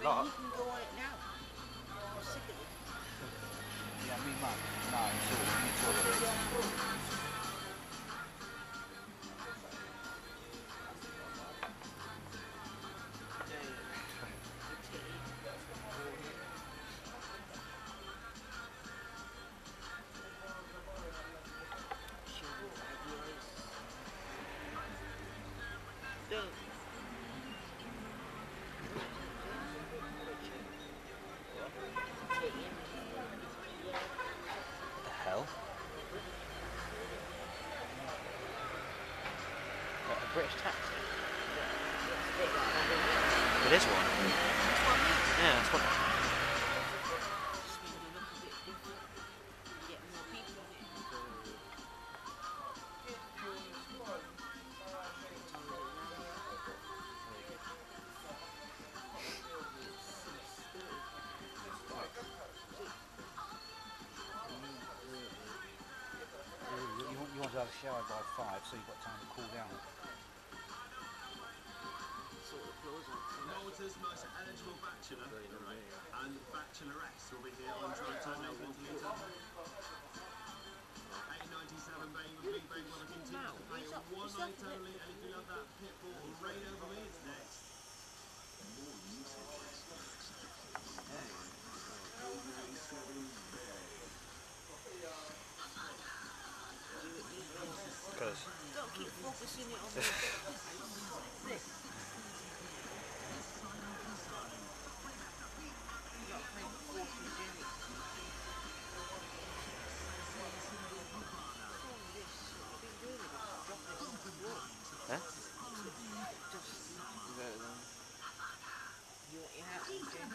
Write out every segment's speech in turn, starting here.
a lot. You can go on it now. I'm sick of it. Yeah, me mum. No, it's all. The hell? What, a British taxi? It is one. Yeah, that's what. You want to have a shower by 5, so you've got time to cool down. Malta's most eligible bachelor and bachelorette will be here on Drive Time 8:28. 8:97, baby, big baby, will continue to play on one night only, and if you love that Pitbull Rain Over Me, it's next. Because Don't keep focusing it on me. huh? You want your hat on, Jim?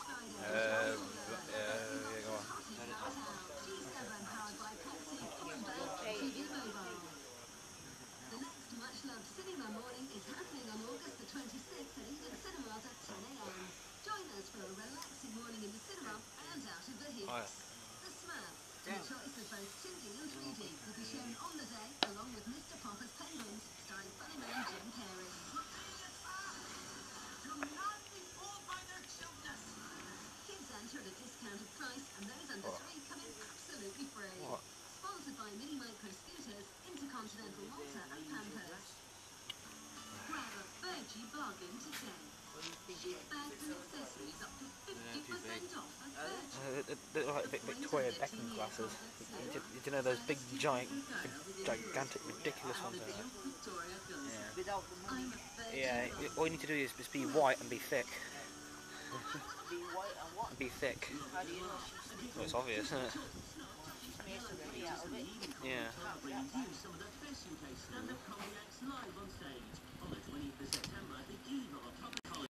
Yeah, go on. The next much-loved cinema morning is happening on August the 26th at Eden Cinemas at 10 a.m. Join us for a relaxing morning in the cinema and out of the heat. Oh, yeah. The Smurf, a choice of both 2D and 3D, will be shown on the day along with Mr. Popper's Penguins, starring funny man Jim Carrey. Kids enter at a discounted price and those under 3 come in absolutely free. What? Sponsored by Mini Micro Scooters, Intercontinental Malta and Pampers. Grab a Virgie bargain today. Chic bags and accessories up to 50% off at Virgie. They're like Victoria Beckham glasses. You know those big, gigantic, ridiculous ones? Yeah. Without the money. Yeah. All you need to do is just be white and be thick. Be white and what? Be thick. How do you know she's Well, it's obvious, isn't it? made some money out of it? Yeah.